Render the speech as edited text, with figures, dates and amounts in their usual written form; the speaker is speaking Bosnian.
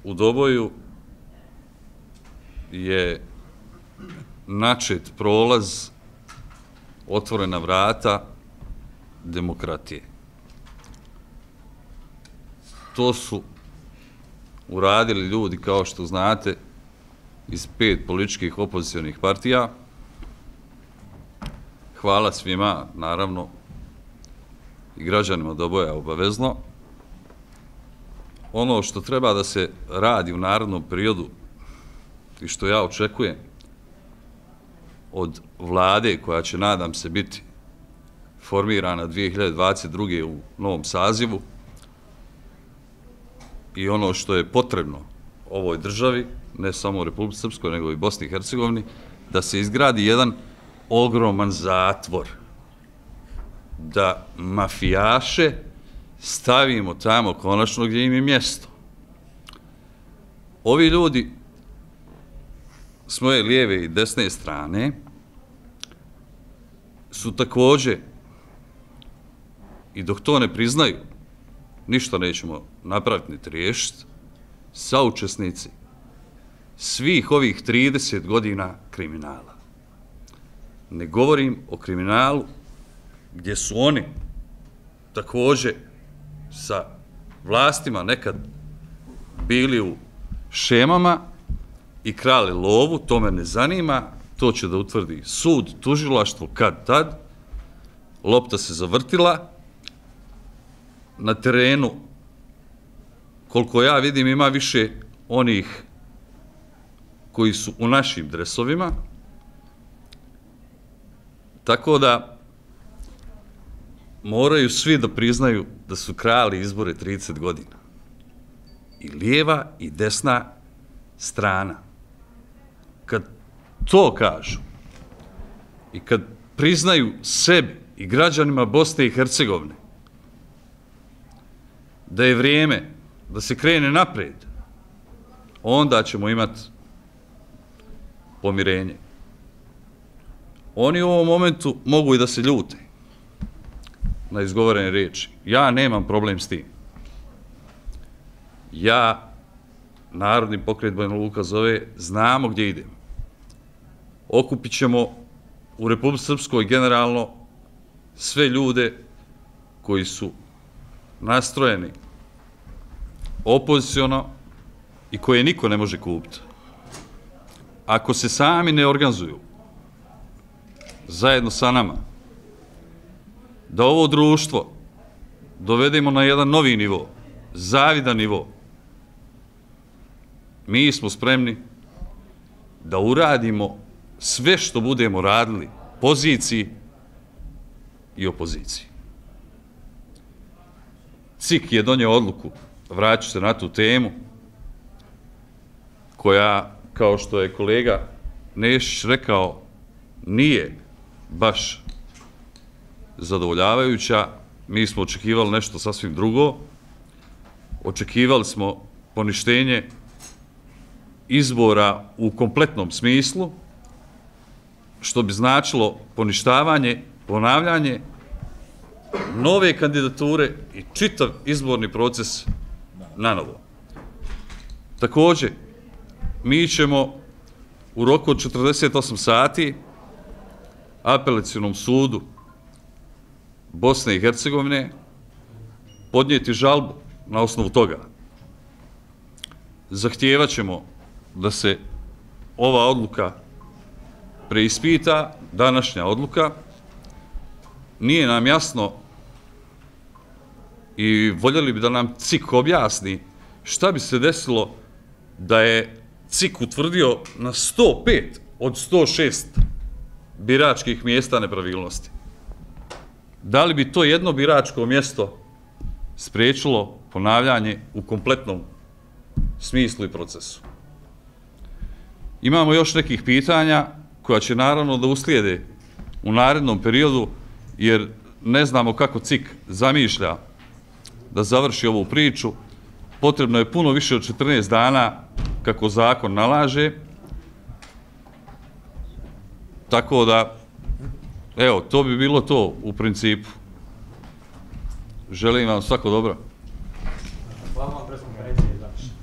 u Doboju je načet prolaz, otvorena vrata demokratije. To su uradili ljudi, kao što znate, iz 5 političkih opozicionih partija. Hvala svima, naravno, i građanima Doboja obavezno. Ono što treba da se radi u narednom periodu i što ja očekujem od vlade koja će, nadam se, biti formirana 2022. u novom sazivu i ono što je potrebno ovoj državi, ne samo u Republici Srpskoj, nego i Bosni i Hercegovini, da se izgradi jedan ogroman zatvor, da mafijaše stavimo tamo konačno gdje im je mjesto. Ovi ljudi s moje lijeve i desne strane su također, i dok to ne priznaju, ništa nećemo napraviti niti riješiti, saučesnici svih ovih 30 godina kriminala. Ne govorim o kriminalu gdje su oni također sa vlastima nekad bili u šemama i krali lovu, to me ne zanima, to će da utvrdi sud, tužilaštvo, kad tad. Lopta se zavrtila. Na terenu, koliko ja vidim, ima više onih koji su u našim dresovima, tako da moraju svi da priznaju da su krali izbore 30 godina. I lijeva i desna strana. Kad to kažu i kad priznaju sebi i građanima Bosne i Hercegovine da je vrijeme da se krene napred, onda ćemo imati pomirenje. Oni u ovom momentu mogu i da se ljute na izgovorene riječi. Ja nemam problem s tim. Ja, Narodni pokret Banja Luka zove, znamo gdje idemo. Okupit ćemo u Republici Srpskoj generalno sve ljude koji su nastrojeni opoziciono i koje niko ne može kupiti. Ako se sami ne organizuju zajedno sa nama, da ovo društvo dovedemo na jedan novi nivo, zavidan nivo, mi smo spremni da uradimo sve što budemo radili poziciji i opoziciji. CIK je donio odluku, vraću se na tu temu, koja, kao što je kolega Nešić rekao, nije baš zadovoljavajuća. Mi smo očekivali nešto sasvim drugo. Očekivali smo poništenje izbora u kompletnom smislu, što bi značilo poništavanje, ponavljanje nove kandidature i čitav izborni proces na novo. Također, mi ćemo u roku od 48 sati Apelacionom sudu Bosne i Hercegovine podnijeti žalbu na osnovu toga. Zahtijevat ćemo da se ova odluka preispita, današnja odluka. Nije nam jasno i voljeli bi da nam CIK objasni šta bi se desilo da je CIK utvrdio na 105 od 106 biračkih mjesta nepravilnosti. Da li bi to jedno biračko mjesto spriječilo ponavljanje u kompletnom smislu i procesu? Imamo još nekih pitanja koja će naravno da uslijede u narednom periodu, jer ne znamo kako CIK zamišlja da završi ovu priču. Potrebno je puno više od 14 dana kako zakon nalaže. Tako da, evo, to bi bilo to u principu. Želim vam svako dobro. Hvala vam, predsjednik.